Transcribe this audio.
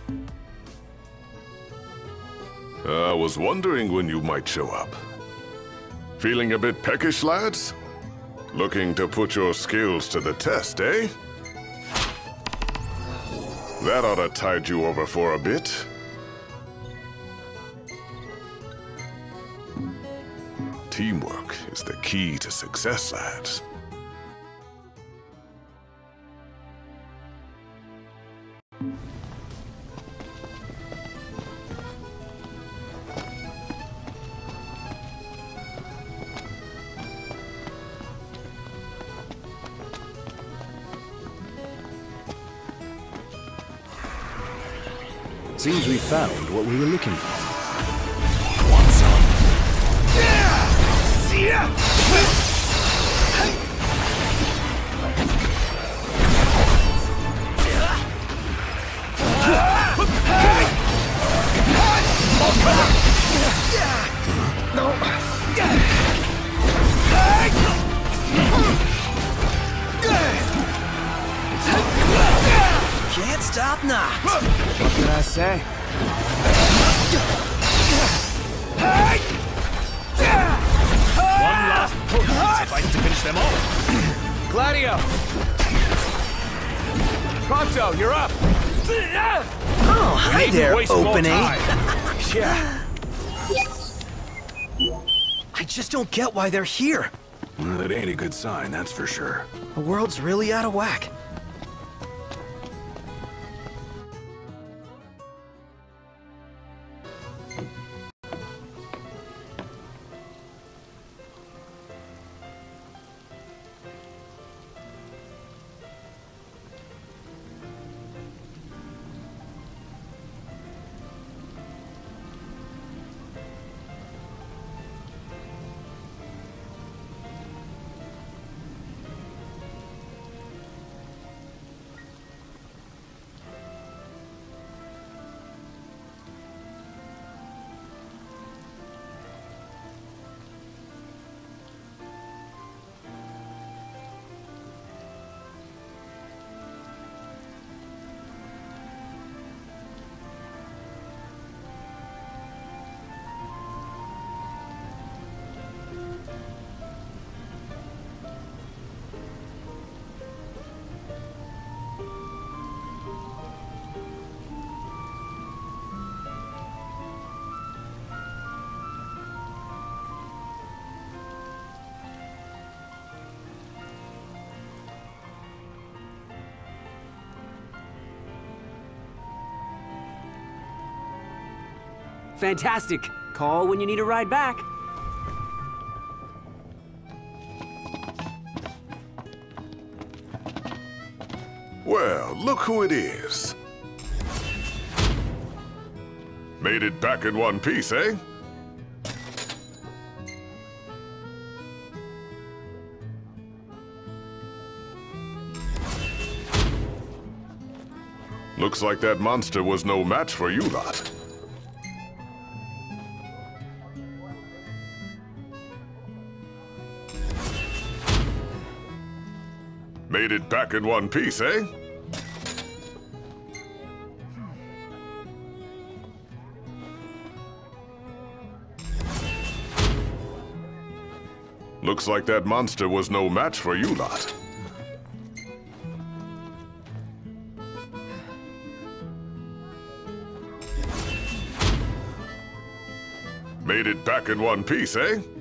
I was wondering when you might show up. Feeling a bit peckish, lads? Looking to put your skills to the test, eh? That ought to tide you over for a bit. Teamwork is the key to success, lads. Seems we found what we were looking for. Want some? No. Can't stop now. What can I say? One last push if I to finish them all. Gladio! Pronto, you're up! Oh, hi there, opening. Yeah. I just don't get why they're here. Well, that ain't a good sign, that's for sure. The world's really out of whack. Fantastic. Call when you need a ride back. Well, look who it is. Made it back in one piece, eh? Looks like that monster was no match for you lot. Made it back in one piece, eh? Looks like that monster was no match for you lot. Made it back in one piece, eh?